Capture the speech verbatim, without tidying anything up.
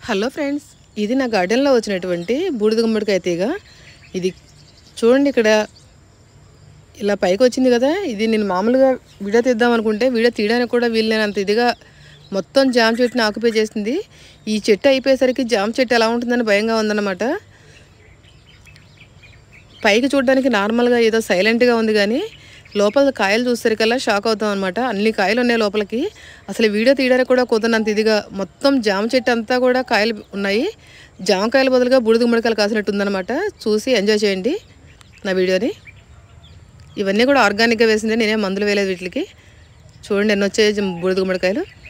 Hello friends, ఇది నా గార్డెన్లో వచ్చినటువంటి బూడిద గుమ్మడికాయ తీగ. ఇది చూడండి, ఇక్కడ ఇలా పైకి వచ్చింది కదా. ఇది నేను మామూలుగా వీడియో తీద్దాం అనుకుంటే వీడియో తీయడానికి కూడా వీలైనంత ఇదిగా మొత్తం జామ చెట్టుని ఆక్యుపై చేసింది. ఈ చెట్టు అయిపోయేసరికి జామ చెట్టు ఎలా ఉంటుందని భయంగా ఉందన్నమాట. పైకి చూడడానికి నార్మల్గా ఏదో సైలెంట్గా ఉంది, కానీ లోపల కాయలు చూసేసరికల్లా షాక్ అవుతాం అనమాట. అన్ని కాయలు ఉన్నాయి లోపలికి. అసలు వీడియో తీయడానికి కూడా కుదరనంత ఇదిగా మొత్తం జామ చెట్టు అంతా కూడా కాయలు ఉన్నాయి. జామకాయల బదులుగా బూడిద గుమ్మడికాయలు కాసినట్టు ఉందన్నమాట. చూసి ఎంజాయ్ చేయండి నా వీడియోని. ఇవన్నీ కూడా ఆర్గానిక్గా వేసిందే, నేనే మందులు వేయలేదు వీటికి. చూడండి ఎన్ని వచ్చాయి బూడిద గుమ్మడికాయలు.